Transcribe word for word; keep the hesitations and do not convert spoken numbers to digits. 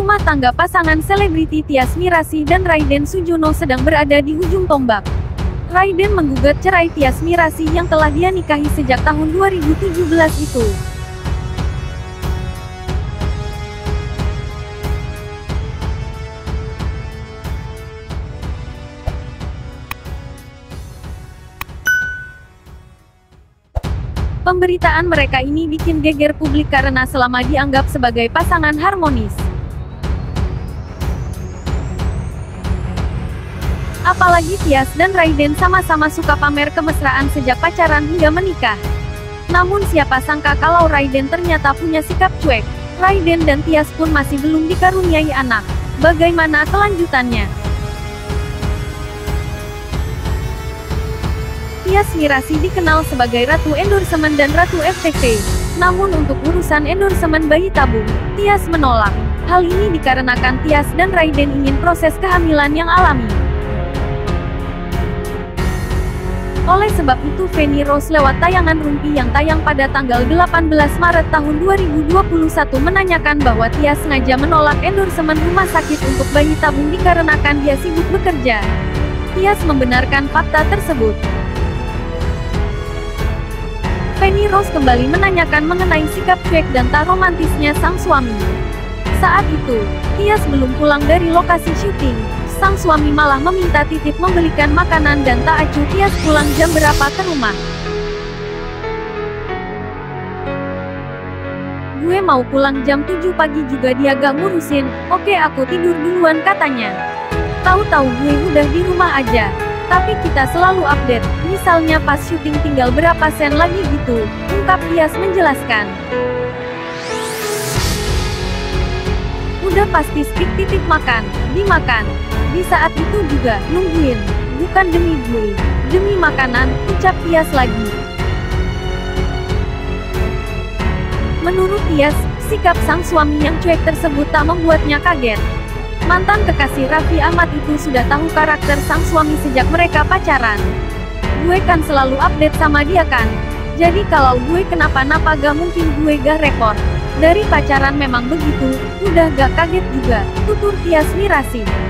Rumah tangga pasangan selebriti Tyas Mirasih dan Raiden Sujono sedang berada di ujung tombak. Raiden menggugat cerai Tyas Mirasih yang telah dia nikahi sejak tahun dua ribu tujuh belas itu. Pemberitaan mereka ini bikin geger publik karena selama dianggap sebagai pasangan harmonis. Apalagi Tyas dan Raiden sama-sama suka pamer kemesraan sejak pacaran hingga menikah. Namun siapa sangka kalau Raiden ternyata punya sikap cuek. Raiden dan Tyas pun masih belum dikaruniai anak. Bagaimana kelanjutannya? Tyas Mirasih dikenal sebagai Ratu Endorsemen dan Ratu F T V. Namun untuk urusan endorsemen bayi tabung, Tyas menolak. Hal ini dikarenakan Tyas dan Raiden ingin proses kehamilan yang alami. Oleh sebab itu Feni Rose lewat tayangan Rumpi yang tayang pada tanggal delapan belas Maret tahun dua ribu dua puluh satu menanyakan bahwa Tyas sengaja menolak endorsemen rumah sakit untuk bayi tabung dikarenakan dia sibuk bekerja. Tyas membenarkan fakta tersebut. Feni Rose kembali menanyakan mengenai sikap cuek dan tak romantisnya sang suami. Saat itu, Tyas belum pulang dari lokasi syuting. Sang suami malah meminta titip membelikan makanan dan tak acuh Tyas pulang jam berapa ke rumah. Gue mau pulang jam tujuh pagi juga dia gak ngurusin, oke aku tidur duluan katanya. Tahu-tahu gue udah di rumah aja. Tapi kita selalu update, misalnya pas syuting tinggal berapa sen lagi gitu, ungkap Tyas menjelaskan. Udah pasti skip titip makan, dimakan. Di saat itu juga, nungguin. Bukan demi gue, demi makanan, ucap Tyas lagi. Menurut Tyas, sikap sang suami yang cuek tersebut tak membuatnya kaget. Mantan kekasih Raffi Ahmad itu sudah tahu karakter sang suami sejak mereka pacaran. Gue kan selalu update sama dia kan. Jadi kalau gue kenapa-napa gak mungkin gue gak repot. Dari pacaran memang begitu, udah gak kaget juga, tutur Tyas Mirasih.